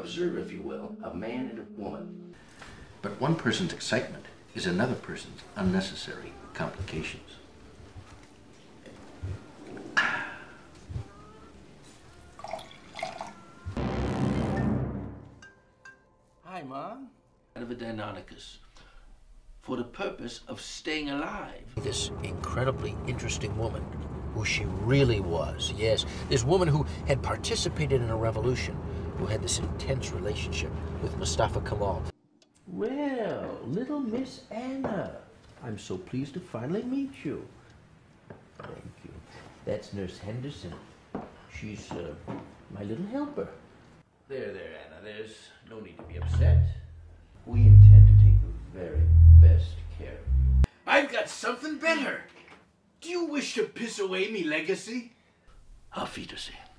Observe, if you will, a man and a woman. But one person's excitement is another person's unnecessary complications. Hi, Mom. Out of a Deinonychus for the purpose of staying alive. This incredibly interesting woman, who she really was, yes, this woman who had participated in a revolution, who had this intense relationship with Mustafa Kemal. Well, little Miss Anna, I'm so pleased to finally meet you. Thank you. That's Nurse Henderson. She's my little helper. There, Anna, there's no need to be upset. We intend to take the very best care of you. I've got something better. Do you wish to piss away me legacy? Auf Wiedersehen.